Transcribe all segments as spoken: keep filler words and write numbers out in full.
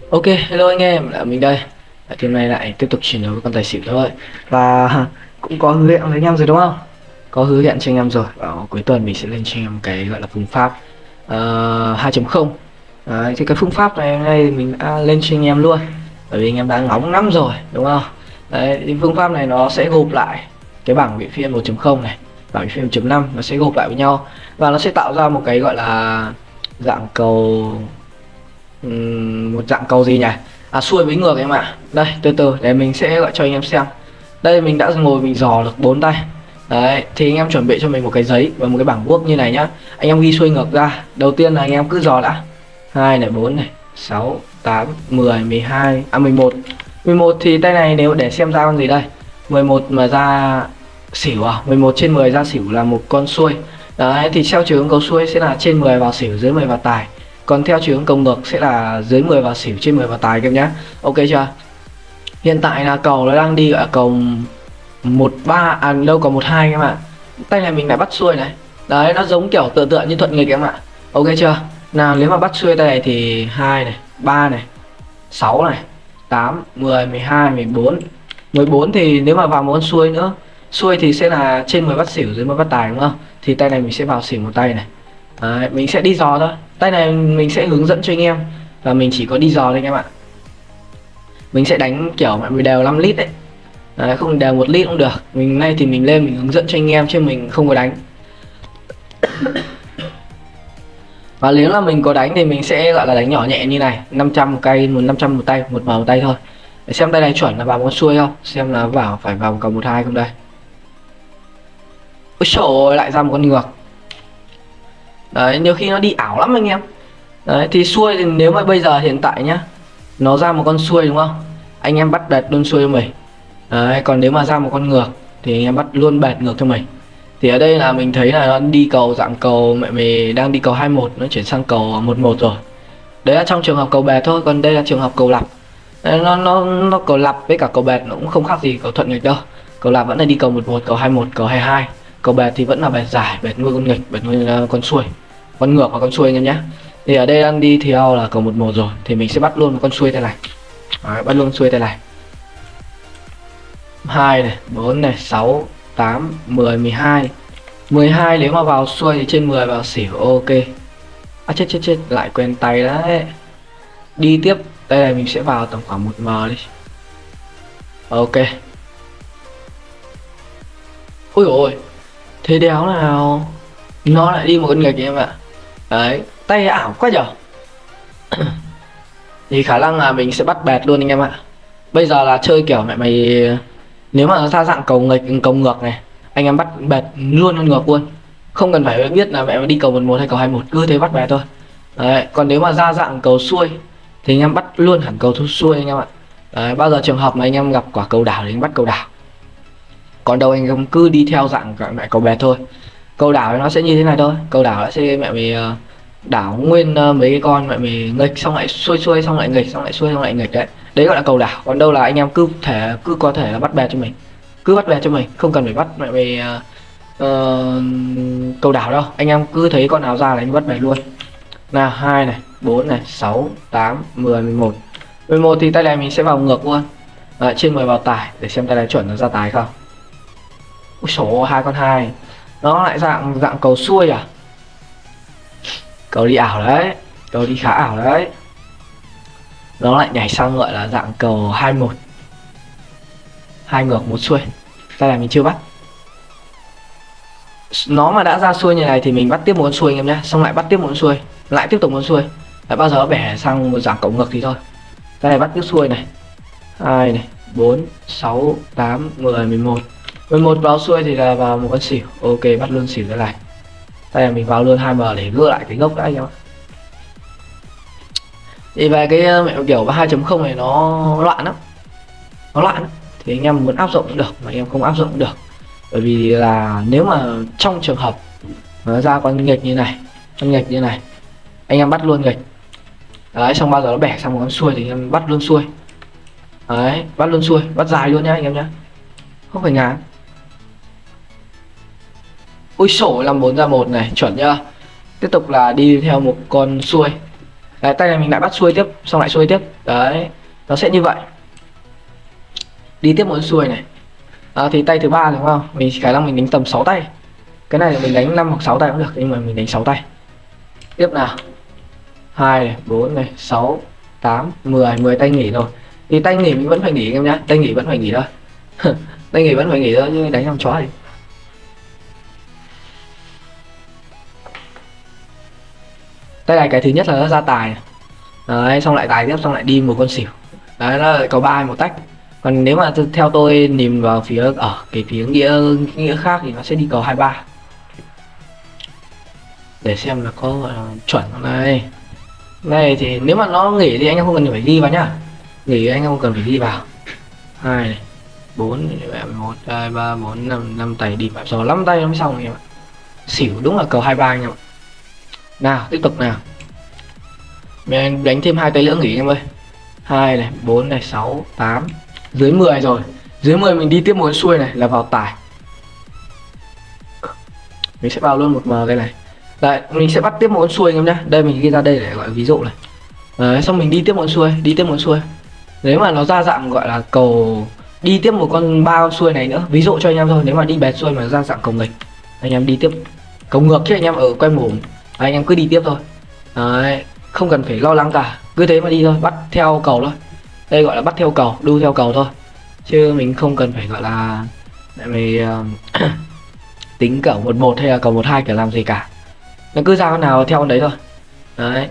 Ok, hello anh em, là mình đây. Tại hôm nay lại tiếp tục chiến đấu với con tài xỉu thôi. Và cũng có hứa hẹn với anh em rồi đúng không? Có hứa hẹn cho anh em rồi. Vào cuối tuần mình sẽ lên cho anh em cái gọi là phương pháp uh, hai chấm không. Đấy, thì cái phương pháp này hôm nay mình đã lên cho anh em luôn. Bởi vì anh em đã ngóng lắm rồi, đúng không? Đấy, thì phương pháp này nó sẽ gộp lại cái bảng vị phiên một chấm không này, bảng vị phiên một chấm năm nó sẽ gộp lại với nhau và nó sẽ tạo ra một cái gọi là dạng cầu Ừm, một dạng cầu gì nhỉ, à xuôi với ngược em ạ. Đây từ từ để mình sẽ gọi cho anh em xem. Đây mình đã ngồi mình dò được bốn tay. Đấy thì anh em chuẩn bị cho mình một cái giấy và một cái bảng vuông như này nhá. Anh em ghi xuôi ngược ra. Đầu tiên là anh em cứ dò đã. Hai này, bốn này, sáu, tám, mười, mười hai, à mười một. mười một thì tay này nếu để xem ra con gì đây. mười một mà ra xỉu à? mười một trên mười ra xỉu là một con xuôi. Đấy thì theo chiều hướng cầu xuôi sẽ là trên mười vào xỉu, dưới mười vào tài. Còn theo chiều hướng cầu ngược sẽ là dưới mười vào xỉu, trên mười vào tài các em nhé. Ok chưa? Hiện tại là cầu nó đang đi ở cầu một ba, à đâu có một hai em ạ. Tay này mình lại bắt xuôi này. Đấy nó giống kiểu tựa tựa như thuận nghịch em ạ. Ok chưa? Nào nếu mà bắt xuôi tay này thì hai này, ba này, sáu này, tám, mười, mười hai, mười bốn. mười bốn thì nếu mà vào một con xuôi nữa, xuôi thì sẽ là trên mười bắt xỉu, dưới mười bắt tài đúng không? Thì tay này mình sẽ vào xỉu một tay này. Đấy, mình sẽ đi dò thôi. Tay này mình sẽ hướng dẫn cho anh em và mình chỉ có đi dò thôi anh em ạ. Mình sẽ đánh kiểu mọi người đều năm lít đấy. Đấy, không đều một lít cũng được. Mình nay thì mình lên mình hướng dẫn cho anh em chứ mình không có đánh. Và nếu là mình có đánh thì mình sẽ gọi là đánh nhỏ nhẹ như này, năm trăm một cây, một năm trăm một tay, một vào một tay thôi. Để xem tay này chuẩn là vào một con xuôi không, xem là vào phải vào cầu một hai không đây. Ôi trời ơi, lại ra một con ngược. Đấy, nhiều khi nó đi ảo lắm anh em. Đấy, thì xuôi thì nếu mà bây giờ hiện tại nhá, nó ra một con xuôi đúng không? Anh em bắt bẹt luôn xuôi cho mình. Đấy, còn nếu mà ra một con ngược thì anh em bắt luôn bẹt ngược cho mình. Thì ở đây là mình thấy là nó đi cầu dạng cầu mẹ mày đang đi cầu hai một, nó chuyển sang cầu một một rồi. Đấy là trong trường hợp cầu bẹt thôi, còn đây là trường hợp cầu lặp. Đấy, nó nó nó cầu lặp với cả cầu bẹt nó cũng không khác gì cầu thuận nghịch đâu. Cầu lặp vẫn là đi cầu một một, cầu hai một, cầu hai hai. Cầu bẹt thì vẫn là bẹt dài, bẹt nuôi con nghịch, bẹt nuôi uh, con xuôi. Con ngược và con xuôi anh em nhé. Thì ở đây đang đi theo là cầu một một rồi thì mình sẽ bắt luôn một con xuôi tay này. Đấy, bắt luôn xuôi tay này. Hai này, bốn này, sáu, tám, mười, mười hai. mười hai nếu mà vào xuôi thì trên mười vào xỉu. Ok. À chết chết chết, lại quen tay đấy. Đi tiếp, tay này mình sẽ vào tầm khoảng một M đi. Ok. Ôi ôi, thế đéo nào nó lại đi một con nghịch em ạ. Đấy, tay ảo quá nhở. Thì khả năng là mình sẽ bắt bẹt luôn anh em ạ. Bây giờ là chơi kiểu mẹ mày, nếu mà nó ra dạng cầu nghịch, cầu ngược này, anh em bắt bẹt luôn con ngược luôn. Không cần phải biết là mẹ mày đi cầu một một hay cầu hai một, cứ thế bắt bẹt thôi. Đấy, còn nếu mà ra dạng cầu xuôi thì anh em bắt luôn hẳn cầu thu xuôi anh em ạ. Đấy, bao giờ trường hợp mà anh em gặp quả cầu đảo thì anh bắt cầu đảo. Còn đâu anh em cứ đi theo dạng mẹ cầu bẹt thôi. Cầu đảo nó sẽ như thế này thôi, cầu đảo nó sẽ mẹ mày uh, đảo nguyên uh, mấy cái con mẹ mày nghịch xong lại xuôi xuôi xong lại nghịch xong lại xuôi xong lại nghịch đấy. Đấy gọi là cầu đảo. Còn đâu là anh em cứ thể cứ có thể là bắt bẹt cho mình, cứ bắt bẹt cho mình, không cần phải bắt mẹ mày uh, uh, cầu đảo đâu. Anh em cứ thấy con nào ra là anh bắt bẹt luôn. Nào hai này, bốn này, sáu, tám, mười, mười một. mười một thì tay này mình sẽ vào ngược luôn. Đấy, trên mười vào tài để xem tay này chuẩn nó ra tài không. Ui số hai con hai. Nó lại dạng dạng cầu xuôi à? Cầu đi ảo đấy, cầu đi khá ảo đấy. Nó lại nhảy sang gọi là dạng cầu hai một. Hai ngược một xuôi. Tay này mình chưa bắt. Nó mà đã ra xuôi như này thì mình bắt tiếp một con xuôi anh em nhé, xong lại bắt tiếp một con xuôi, lại tiếp tục một con xuôi. Lại bao giờ bẻ sang một dạng cầu ngược thì thôi. Tay này bắt tiếp xuôi này. Hai này, bốn, sáu, tám, mười, mười một. mười một vào xuôi thì là vào một con xỉu. Ok, bắt luôn xỉu cái này. Đây là mình vào luôn hai M để gỡ lại cái gốc đã anh em ạ. Thì về cái mẹo kiểu hai chấm không này nó loạn lắm. Nó loạn lắm. Thì anh em muốn áp dụng cũng được mà anh em không áp dụng cũng được. Bởi vì là nếu mà trong trường hợp nó ra con nghịch như này, con nghịch như này, anh em bắt luôn nghịch. Đấy, xong bao giờ nó bẻ sang một con xuôi thì anh em bắt luôn xuôi. Đấy, bắt luôn xuôi, bắt dài luôn nhá anh em nhá. Không phải ngán. Ui sổ làm bốn ra một này, chuẩn nhá. Tiếp tục là đi theo một con xuôi. Đấy, tay này mình lại bắt xuôi tiếp, xong lại xuôi tiếp. Đấy, nó sẽ như vậy. Đi tiếp một con xuôi này. À, thì tay thứ ba đúng không? Mình khả năng mình đánh tầm sáu tay. Cái này mình đánh năm hoặc sáu tay cũng được, nhưng mà mình đánh sáu tay. Tiếp nào. hai này, bốn này, sáu, tám, mười, mười tay nghỉ rồi. Thì tay nghỉ mình vẫn phải nghỉ em nhá, tay nghỉ vẫn phải nghỉ thôi. Tay nghỉ vẫn phải nghỉ thôi chứ đánh làm chó thì. Tay này cái thứ nhất là nó ra tài. Đấy, xong lại tài tiếp, xong lại đi một con xỉu. Đấy, nó lại có ba một tách. Còn nếu mà theo tôi nhìn vào phía ở cái phía nghĩa nghĩa khác thì nó sẽ đi cầu hai ba. Để xem là có gọi là chuẩn không này. Này thì nếu mà nó nghỉ thì anh em không cần phải ghi vào nhá. Nghỉ anh em không cần phải ghi vào. hai này, bốn, một, hai, ba, bốn, năm, năm tay đi vào rồi năm tay nó mới xong anh em ạ. Xỉu đúng là cầu hai ba anh em ạ. Nào, tiếp tục nào. Mình đánh thêm hai tay nữa nghỉ anh em ơi. hai này, bốn này, sáu, tám, dưới mười rồi. Dưới mười mình đi tiếp một xuôi này là vào tài. Mình sẽ vào luôn một mờ đây này. Đấy, mình sẽ bắt tiếp một con xuôi anh em nhá. Đây mình ghi ra đây để gọi ví dụ này. Đấy, xong mình đi tiếp một xuôi, đi tiếp một xuôi. Nếu mà nó ra dạng gọi là cầu đi tiếp một con ba con xuôi này nữa, ví dụ cho anh em thôi, nếu mà đi bẹt xuôi mà ra dạng cầu nghịch, anh em đi tiếp cầu ngược chứ anh em ở quay mồm, anh em cứ đi tiếp thôi. Đấy, không cần phải lo lắng cả, cứ thế mà đi thôi, bắt theo cầu thôi. Đây gọi là bắt theo cầu, đu theo cầu thôi, chứ mình không cần phải gọi là mày uh, tính cầu một một hay là cầu một hai kiểu làm gì cả. Nó cứ ra con nào theo con đấy thôi. Đấy.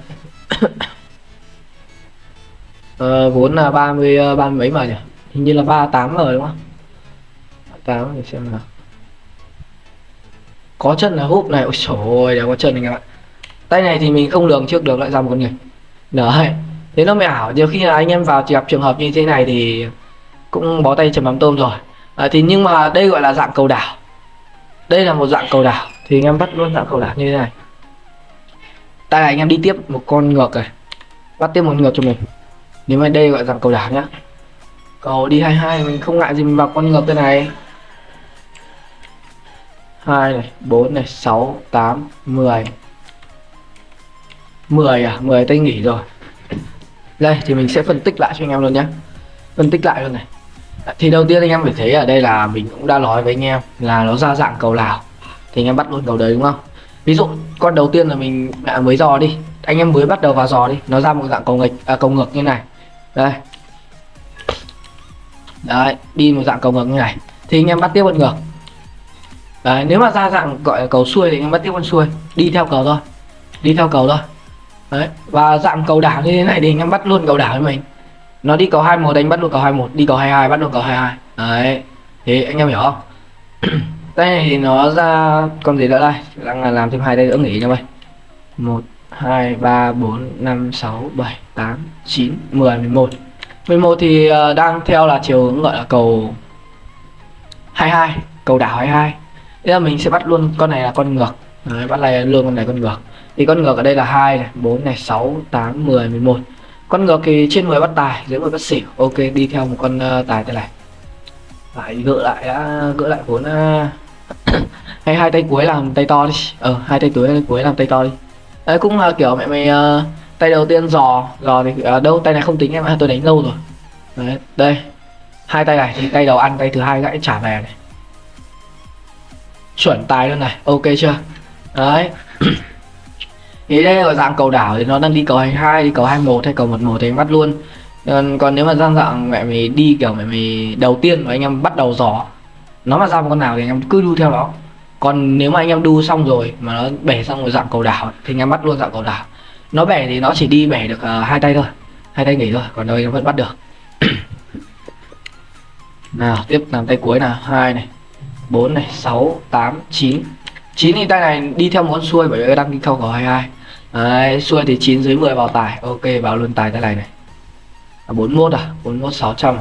Ờ, vốn là ba mươi ba mươi mấy mà nhỉ, hình như là ba mươi tám rồi đúng không? ba mươi tám để xem nào. Có chân là húp này, ôi trời ơi, đã có chân anh em ạ. Tay này thì mình không lường trước được lại ra một con người. Đấy, thế nó mới ảo. Nhiều khi là anh em vào gặp trường hợp như thế này thì cũng bó tay chấm mắm tôm rồi. À, thì nhưng mà đây gọi là dạng cầu đảo. Đây là một dạng cầu đảo thì anh em bắt luôn dạng cầu đảo như thế này. Tay này anh em đi tiếp một con ngược này, bắt tiếp một ngược cho mình. Nếu mà đây gọi là dạng cầu đảo nhá. Cầu đi hai hai mình không ngại gì mình vào con ngược thế này. hai này, bốn này, sáu, tám, mười. mười à, mười tay nghỉ rồi. Đây thì mình sẽ phân tích lại cho anh em luôn nhé. Phân tích lại luôn này. Thì đầu tiên anh em phải thấy ở đây là mình cũng đã nói với anh em là nó ra dạng cầu nào thì anh em bắt luôn cầu đấy đúng không? Ví dụ con đầu tiên là mình à, mới dò đi, anh em mới bắt đầu vào dò đi, nó ra một dạng cầu nghịch à, cầu ngược như này. Đây. Đấy, đi một dạng cầu ngược như này thì anh em bắt tiếp con ngược. Đấy, nếu mà ra dạng gọi là cầu xuôi thì anh em bắt tiếp con xuôi, đi theo cầu thôi. Đi theo cầu thôi. Đấy, và dạng cầu đảo như thế này thì anh em bắt luôn cầu đảo với mình. Nó đi cầu hai một anh bắt luôn cầu hai một, đi cầu hai hai bắt luôn cầu hai hai. Đấy. Thế anh em hiểu không? Đây này thì nó ra con gì nữa đây? Đang là làm thêm hai tay nữa nghỉ nha mày. một hai ba bốn năm sáu bảy tám chín mười mười một. mười một thì uh, đang theo là chiều hướng gọi là cầu hai hai, cầu đảo hai hai. Thế là mình sẽ bắt luôn con này là con ngược. Đấy, bắt này luôn con này con ngược. Thì con ngược ở đây là hai này, bốn này, sáu, tám, mười, mười một. Con ngược thì trên mười bắt tài, dưới mười bắt xỉu. Ok, đi theo một con uh, tài thế này. Phải gỡ lại đã, gỡ lại vốn uh... hay hai tay cuối làm tay to đi. Ờ, hai tay cuối cuối làm tay to đi. Đấy cũng là kiểu mẹ mày uh, tay đầu tiên dò, dò thì uh, đâu tay này không tính em ạ, tôi đánh lâu rồi. Đấy, đây. Hai tay này thì tay đầu ăn, tay thứ hai gãy trả về này. Chuẩn tài luôn này, ok chưa? Đấy. Thì đây là dạng cầu đảo thì nó đang đi cầu hai hai, đi cầu hai một hay cầu một một thì anh bắt luôn. Còn, còn nếu mà dạng dạng mẹ mày đi kiểu mẹ mày đầu tiên mà anh em bắt đầu dò, nó mà ra một con nào thì anh em cứ đu theo nó. Còn nếu mà anh em đu xong rồi mà nó bẻ xong rồi dạng cầu đảo thì anh em bắt luôn dạng cầu đảo. Nó bẻ thì nó chỉ đi bẻ được uh, hai tay thôi, hai tay nghỉ thôi, còn đâu anh em vẫn bắt được. Nào tiếp làm tay cuối nào, hai này, bốn này, sáu, tám, chín. chín thì tay này đi theo một con xuôi bởi vì đang đi theo cầu hai hai. Đấy, xuôi thì chín dưới mười vào tài, ok vào luôn tài tay này này. À, bốn mươi mốt à, bốn mươi mốt sáu trăm à.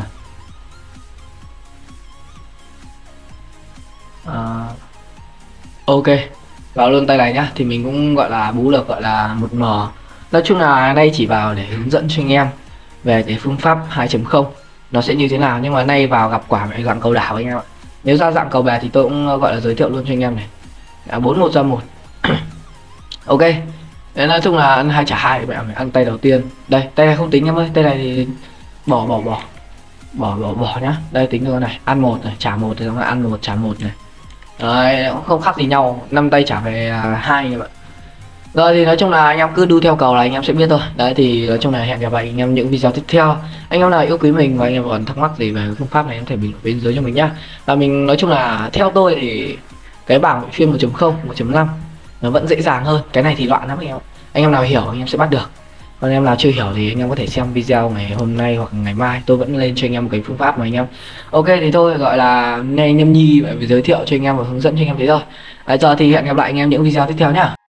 À, ok vào luôn tay này nhá, thì mình cũng gọi là bú được gọi là một mờ. Nói chung là đây chỉ vào để hướng dẫn cho anh em về cái phương pháp hai chấm không nó sẽ như thế nào, nhưng mà nay vào gặp quả mẹ dạng cầu đảo anh em ạ. Nếu ra dạng cầu bè thì tôi cũng gọi là giới thiệu luôn cho anh em này. À, bốn một ra một. Ok, Đấy, nói chung là ăn hai trả hai, bạn phải ăn tay đầu tiên. Đây, tay này không tính em ơi, tay này thì bỏ bỏ bỏ bỏ bỏ bỏ nhá. Đây tính cái này, ăn một này, trả một thì nó là ăn một trả một này. Đấy, cũng không khác gì nhau, năm tay trả về à, hai các bạn. Rồi thì nói chung là anh em cứ đu theo cầu là anh em sẽ biết thôi. Đấy thì nói chung là hẹn gặp lại anh em những video tiếp theo. Anh em nào yêu quý mình và anh em còn thắc mắc gì về phương pháp này em có thể bình luận bên dưới cho mình nhá. Và mình nói chung là theo tôi thì cái bảng bộ phim một chấm không, một chấm năm nó vẫn dễ dàng hơn. Cái này thì loạn lắm anh em. Anh em nào hiểu anh em sẽ bắt được. Còn anh em nào chưa hiểu thì anh em có thể xem video ngày hôm nay hoặc ngày mai, tôi vẫn lên cho anh em một cái phương pháp mà anh em. Ok thì thôi gọi là nghe anh em Nhi giới thiệu cho anh em và hướng dẫn cho anh em thế thôi. Đấy, giờ thì hẹn gặp lại anh em những video tiếp theo nhá.